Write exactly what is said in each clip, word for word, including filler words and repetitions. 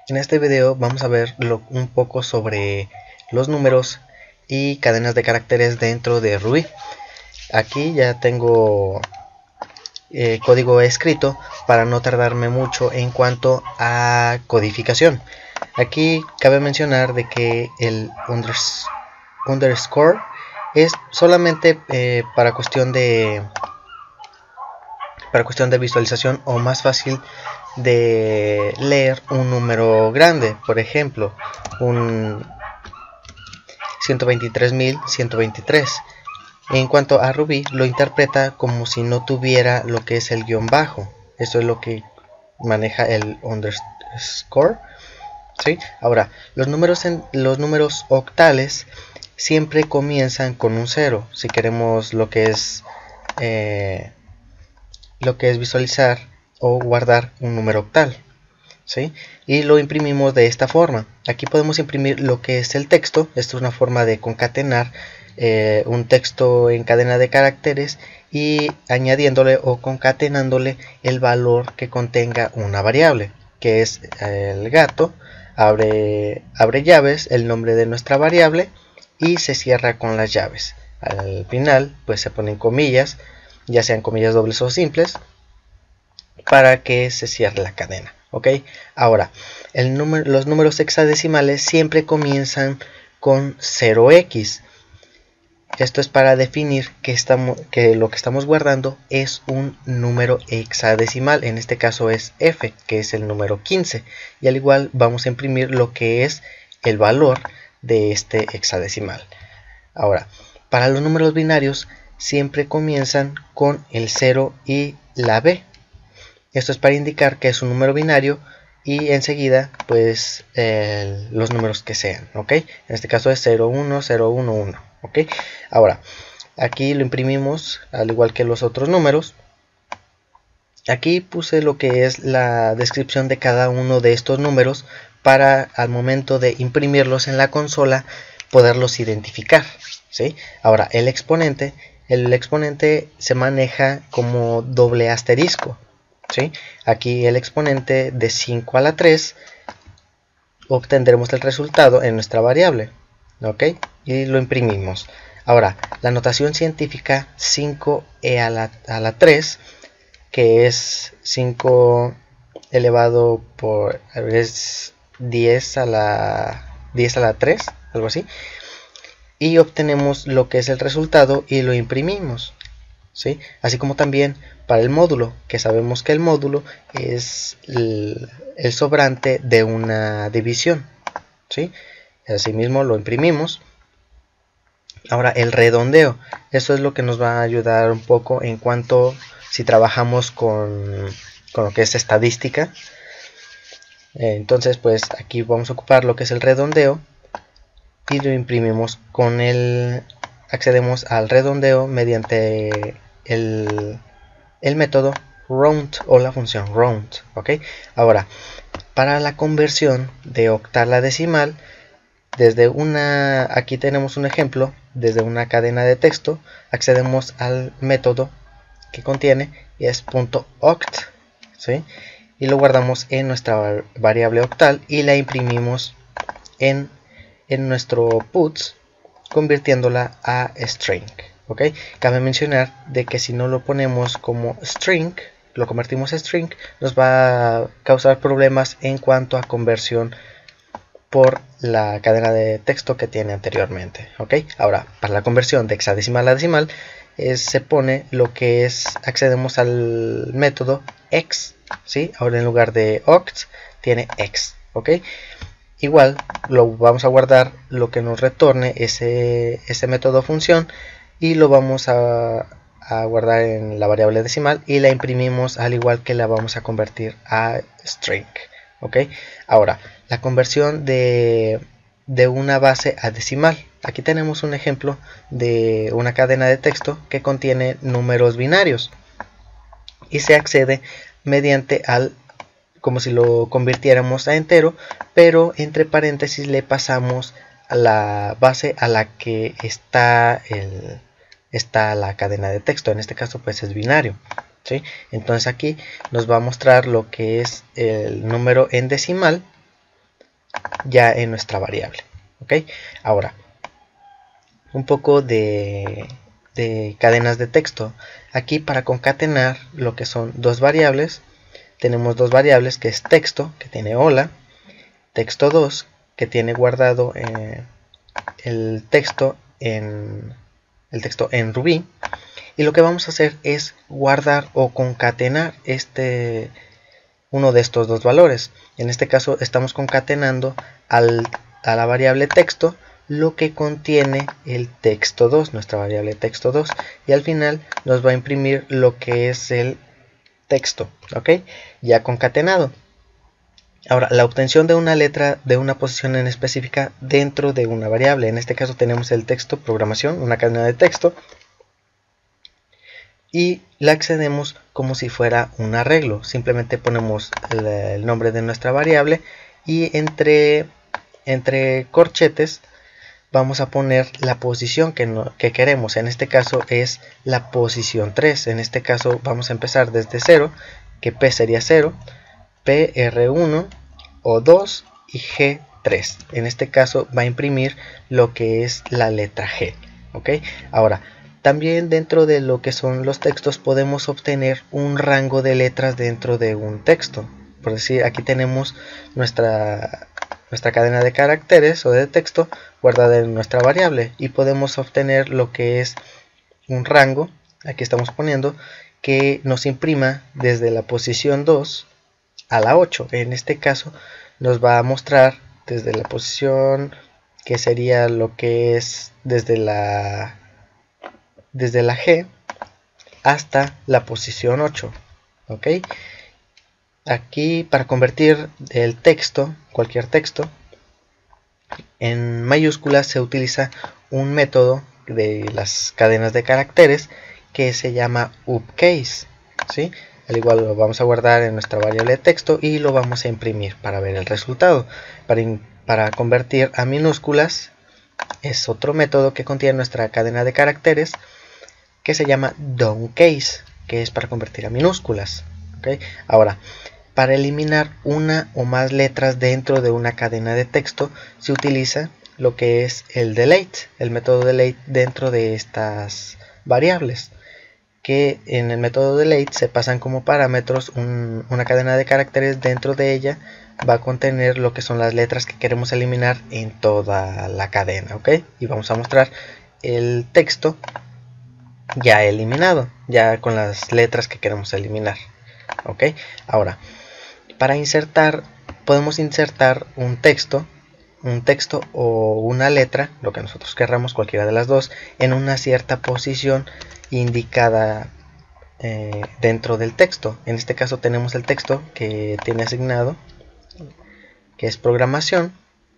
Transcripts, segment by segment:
En este video vamos a ver lo, un poco sobre los números y cadenas de caracteres dentro de Ruby. Aquí ya tengo eh, código escrito para no tardarme mucho en cuanto a codificación. Aquí cabe mencionar de que el unders, underscore es solamente eh, para cuestión de para cuestión de visualización o más fácil de leer un número grande, por ejemplo un ciento veintitrés mil ciento veintitrés. En cuanto a Ruby, lo interpreta como si no tuviera lo que es el guión bajo. Esto es lo que maneja el underscore, ¿sí? Ahora, los números, en, los números octales siempre comienzan con un cero. Si queremos lo que es eh, lo que es visualizar o guardar un número octal, ¿sí? Y lo imprimimos de esta forma. Aquí podemos imprimir lo que es el texto. Esto es una forma de concatenar eh, un texto en cadena de caracteres y añadiéndole o concatenándole el valor que contenga una variable, que es el gato. Abre, abre llaves, el nombre de nuestra variable, y se cierra con las llaves. Al final pues se ponen comillas, ya sean comillas dobles o simples, para que se cierre la cadena. ¿Ok? Ahora, el número, los números hexadecimales siempre comienzan con cero equis. Esto es para definir que, estamos, que lo que estamos guardando es un número hexadecimal. En este caso es F, que es el número quince. Y al igual vamos a imprimir lo que es el valor de este hexadecimal. Ahora, para los números binarios siempre comienzan con el cero y la B. Esto es para indicar que es un número binario y enseguida pues eh, los números que sean, ¿ok? En este caso es cero uno cero uno uno, ¿ok? Ahora, aquí lo imprimimos al igual que los otros números. Aquí puse lo que es la descripción de cada uno de estos números para al momento de imprimirlos en la consola poderlos identificar, ¿sí? Ahora, el exponente, el exponente se maneja como doble asterisco, ¿sí? Aquí el exponente de cinco a la tres obtendremos el resultado en nuestra variable, ¿ok? Y lo imprimimos. Ahora, la notación científica cinco e a la, a la tres, que es cinco elevado por es diez a la diez a la tres, algo así, y obtenemos lo que es el resultado y lo imprimimos, ¿sí? Así como también para el módulo, que sabemos que el módulo es el, el sobrante de una división, ¿sí? Asimismo lo imprimimos. Ahora, el redondeo, eso es lo que nos va a ayudar un poco en cuanto si trabajamos con, con lo que es estadística. Entonces pues aquí vamos a ocupar lo que es el redondeo y lo imprimimos con el accedemos al redondeo mediante el, el método round o la función round, ¿ok? Ahora, para la conversión de octal a decimal, desde una, aquí tenemos un ejemplo, desde una cadena de texto accedemos al método que contiene y es .oct, ¿sí? Y lo guardamos en nuestra variable octal y la imprimimos en, en nuestro puts, convirtiéndola a string, ¿ok? Cabe mencionar de que si no lo ponemos como string, lo convertimos a string, nos va a causar problemas en cuanto a conversión por la cadena de texto que tiene anteriormente, ¿ok? Ahora, para la conversión de hexadecimal a decimal, eh, se pone lo que es, accedemos al método hex, ¿sí? Ahora en lugar de oct, tiene hex, ¿ok? Igual, lo vamos a guardar lo que nos retorne ese, ese método función y lo vamos a, a guardar en la variable decimal y la imprimimos al igual que la vamos a convertir a string, ¿ok? Ahora, la conversión de, de una base a decimal. Aquí tenemos un ejemplo de una cadena de texto que contiene números binarios y se accede mediante al, como si lo convirtiéramos a entero, pero entre paréntesis le pasamos a la base a la que está, el, está la cadena de texto. En este caso pues es binario, ¿sí? Entonces aquí nos va a mostrar lo que es el número en decimal ya en nuestra variable. ¿Ok? Ahora, un poco de, de cadenas de texto. Aquí para concatenar lo que son dos variables, tenemos dos variables que es texto, que tiene hola, texto dos, que tiene guardado eh, el texto en el texto en Ruby, y lo que vamos a hacer es guardar o concatenar este uno de estos dos valores. En este caso estamos concatenando al, a la variable texto lo que contiene el texto dos, nuestra variable texto dos, y al final nos va a imprimir lo que es el texto, ¿ok? Ya concatenado. Ahora, la obtención de una letra de una posición en específica dentro de una variable. En este caso tenemos el texto, programación, una cadena de texto, y la accedemos como si fuera un arreglo. Simplemente ponemos el, el nombre de nuestra variable y entre, entre corchetes vamos a poner la posición que, no, que queremos. En este caso es la posición tres. En este caso vamos a empezar desde cero, que P sería cero, P, R uno, O dos y G tres. En este caso va a imprimir lo que es la letra G. ¿Ok? Ahora, también dentro de lo que son los textos podemos obtener un rango de letras dentro de un texto. Por decir, aquí tenemos nuestra, nuestra cadena de caracteres o de texto guardada en nuestra variable, y podemos obtener lo que es un rango, aquí estamos poniendo, que nos imprima desde la posición dos a la ocho. En este caso nos va a mostrar desde la posición que sería lo que es desde la desde la G hasta la posición ocho. ¿Ok? Aquí para convertir el texto, cualquier texto, en mayúsculas se utiliza un método de las cadenas de caracteres que se llama upcase, ¿sí? Al igual lo vamos a guardar en nuestra variable de texto y lo vamos a imprimir para ver el resultado. Para, para convertir a minúsculas es otro método que contiene nuestra cadena de caracteres que se llama downcase, que es para convertir a minúsculas. ¿Okay? Ahora, para eliminar una o más letras dentro de una cadena de texto se utiliza lo que es el delete, el método delete dentro de estas variables, que en el método delete se pasan como parámetros un, una cadena de caracteres. Dentro de ella va a contener lo que son las letras que queremos eliminar en toda la cadena, ¿ok? Y vamos a mostrar el texto ya eliminado, ya con las letras que queremos eliminar, ¿ok? Ahora, para insertar, podemos insertar un texto, un texto o una letra, lo que nosotros querramos, cualquiera de las dos, en una cierta posición indicada eh, dentro del texto. En este caso tenemos el texto que tiene asignado, que es programación,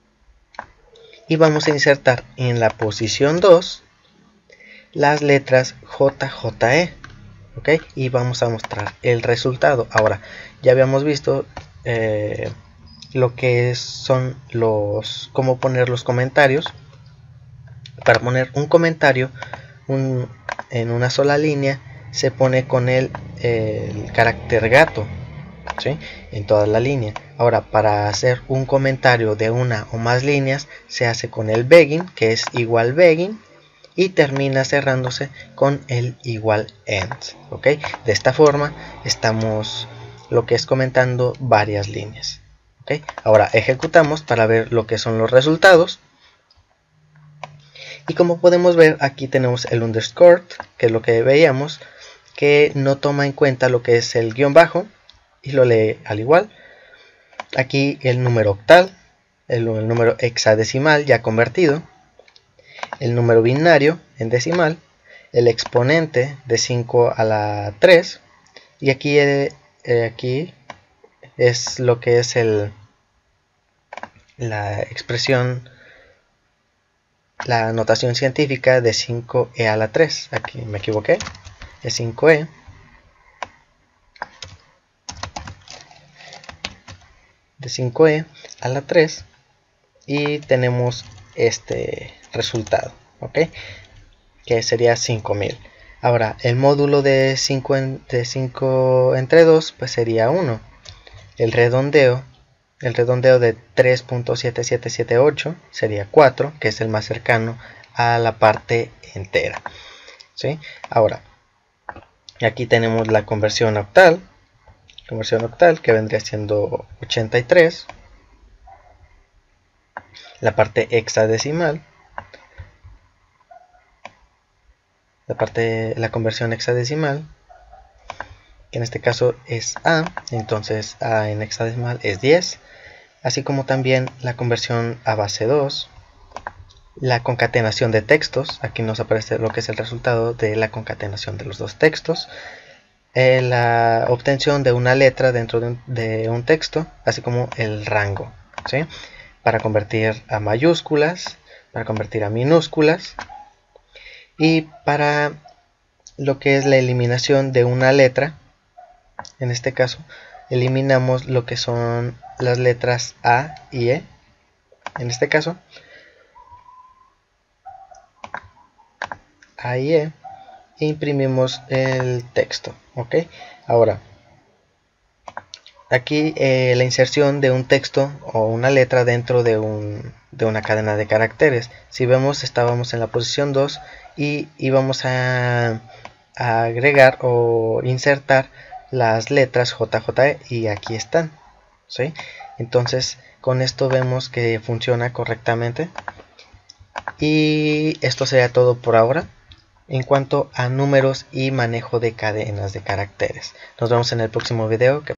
y vamos a insertar en la posición dos las letras J J E, ¿ok? Y vamos a mostrar el resultado. Ahora, ya habíamos visto eh, lo que son los, cómo poner los comentarios. Para poner un comentario un, en una sola línea se pone con el, el carácter gato, ¿sí? En toda la línea. Ahora, para hacer un comentario de una o más líneas se hace con el begin, que es igual begin, y termina cerrándose con el igual end, ¿ok? De esta forma estamos lo que es comentando varias líneas, ¿ok? Ahora ejecutamos para ver lo que son los resultados. Y como podemos ver, aquí tenemos el underscore, que es lo que veíamos, que no toma en cuenta lo que es el guión bajo y lo lee al igual. Aquí el número octal, el, el número hexadecimal ya convertido, el número binario en decimal, el exponente de cinco a la tres, y aquí, eh, aquí es lo que es el, la expresión, la notación científica de cinco e a la tres. Aquí me equivoqué, es cinco e, de cinco e a la tres, y tenemos este resultado, ¿ok? Que sería cinco mil. Ahora, el módulo de cinco, en, de cinco entre dos pues sería uno. El redondeo el redondeo de tres punto siete siete siete ocho sería cuatro, que es el más cercano a la parte entera, ¿sí? Ahora, aquí tenemos la conversión octal, conversión octal que vendría siendo ochenta y tres, la parte hexadecimal, la parte la conversión hexadecimal, que en este caso es A, entonces A en hexadecimal es diez, así como también la conversión a base dos, la concatenación de textos, aquí nos aparece lo que es el resultado de la concatenación de los dos textos, eh, la obtención de una letra dentro de un, de un texto, así como el rango, ¿sí? Para convertir a mayúsculas, para convertir a minúsculas, y para lo que es la eliminación de una letra. En este caso eliminamos lo que son las letras A y E. En este caso A y E, e imprimimos el texto. ¿Ok? Ahora aquí eh, la inserción de un texto o una letra dentro de, un, de una cadena de caracteres. Si vemos, estábamos en la posición dos y íbamos a, a agregar o insertar las letras J J E y aquí están, ¿sí? Entonces con esto vemos que funciona correctamente, y esto sería todo por ahora en cuanto a números y manejo de cadenas de caracteres. Nos vemos en el próximo video.